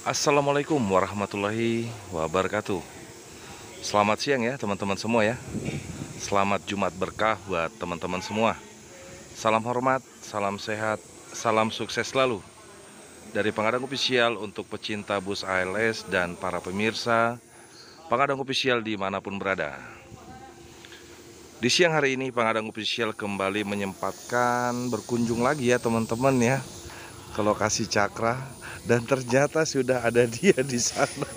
Assalamualaikum warahmatullahi wabarakatuh. Selamat siang ya teman-teman semua ya. Selamat Jumat berkah buat teman-teman semua. Salam hormat, salam sehat, salam sukses selalu dari Pangadang Official untuk pecinta bus ALS dan para pemirsa Pangadang Official dimanapun berada. Di siang hari ini Pangadang Official kembali menyempatkan berkunjung lagi ya teman-teman ya ke lokasi Cakra, dan ternyata sudah ada dia di sana.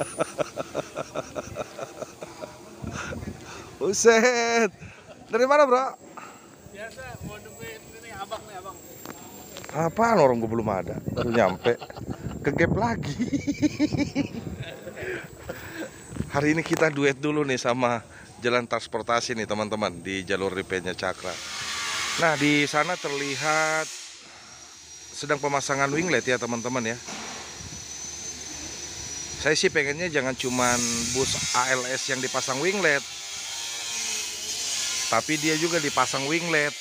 Buset. Dari mana, Bro? Biasa mau nungguin ini abang nih abang. Apaan, orang gue belum ada, baru nyampe. Ke gap lagi. Hari ini kita duet dulu nih sama jalan transportasi nih teman-teman di jalur repairnya Cakra. Nah, di sana terlihat sedang pemasangan winglet ya teman-teman ya. Saya sih pengennya jangan cuman bus ALS yang dipasang winglet, tapi dia juga dipasang winglet.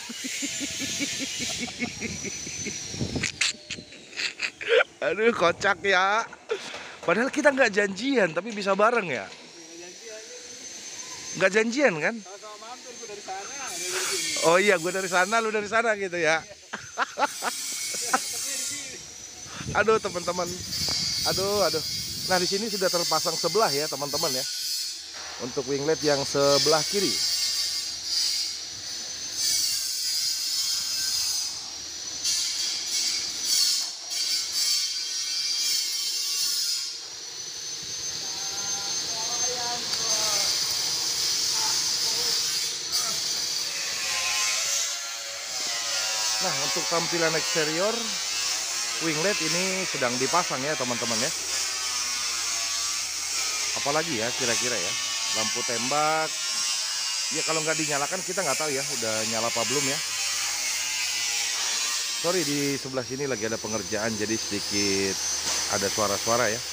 Aduh, kocak ya. Padahal kita nggak janjian, tapi bisa bareng ya. Nggak janjian. Nggak janjian kan? Sama-sama mampir gue dari sana, dia dari sini. Oh iya, gue dari sana, lu dari sana gitu ya. Ketemunya di sini. Aduh teman-teman, aduh. Nah, di sini sudah terpasang sebelah ya teman-teman ya, untuk winglet yang sebelah kiri. Nah, untuk tampilan eksterior winglet ini sedang dipasang ya teman-teman ya. Apalagi ya kira-kira ya, lampu tembak. Ya kalau nggak dinyalakan kita nggak tahu ya udah nyala apa belum ya. Sorry, di sebelah sini lagi ada pengerjaan jadi sedikit ada suara-suara ya.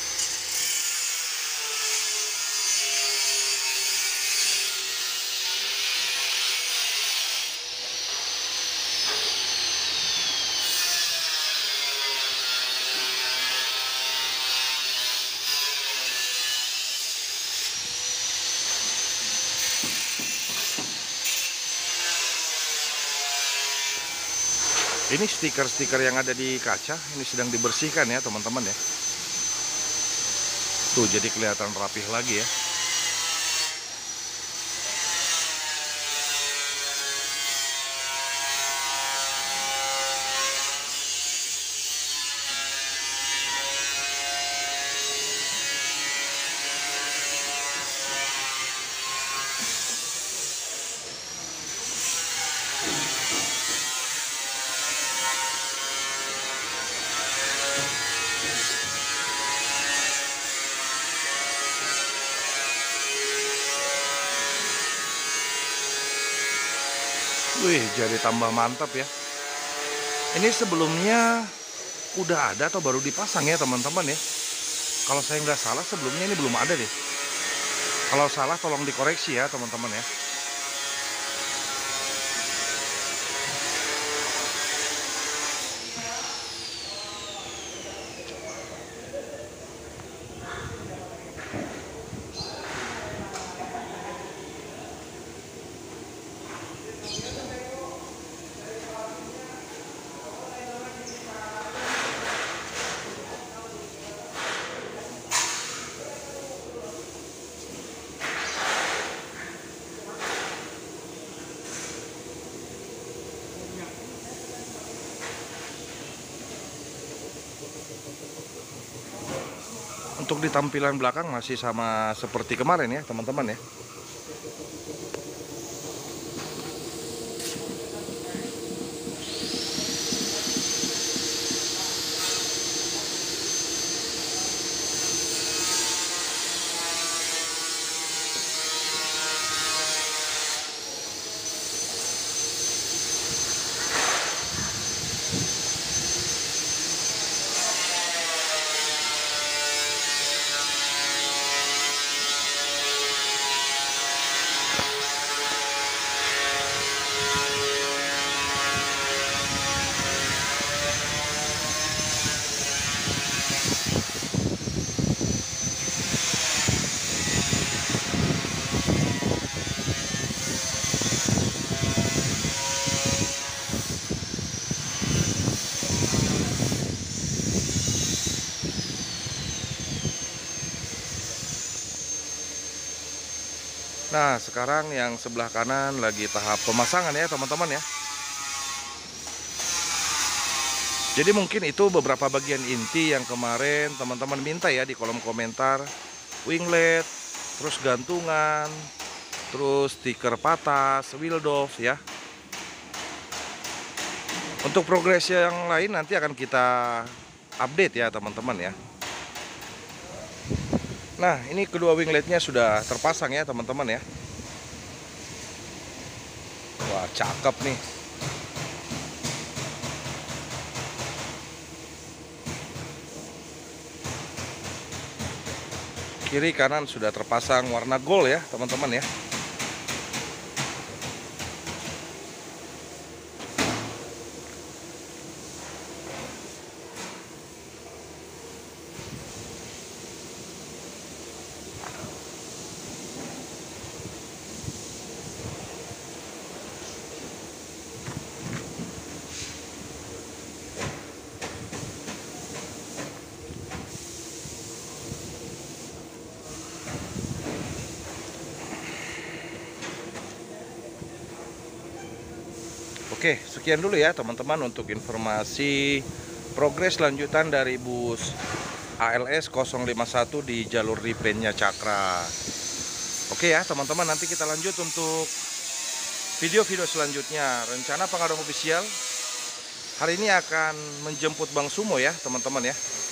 Ini stiker-stiker yang ada di kaca ini sedang dibersihkan ya teman-teman ya. Tuh, jadi kelihatan rapih lagi ya. Wih, jadi tambah mantap ya. Ini sebelumnya udah ada atau baru dipasang ya teman-teman ya. Kalau saya nggak salah sebelumnya ini belum ada deh. Kalau salah tolong dikoreksi ya teman-teman ya. Untuk di tampilan belakang masih sama seperti kemarin ya teman-teman ya. Nah, sekarang yang sebelah kanan lagi tahap pemasangan ya teman-teman ya. Jadi mungkin itu beberapa bagian inti yang kemarin teman-teman minta ya di kolom komentar. Winglet, terus gantungan, terus stiker patas, wheel dove ya. Untuk progres yang lain nanti akan kita update ya teman-teman ya. Nah, ini kedua wingletnya sudah terpasang ya teman-teman ya. Wah, cakep nih. Kiri kanan sudah terpasang warna gold ya teman-teman ya. Oke, sekian dulu ya teman-teman untuk informasi progres lanjutan dari bus ALS 051 di jalur repaintnya Cakra. Oke ya teman-teman, nanti kita lanjut untuk video-video selanjutnya. Rencana Pengadong Official hari ini akan menjemput Bang Sumo ya teman-teman ya.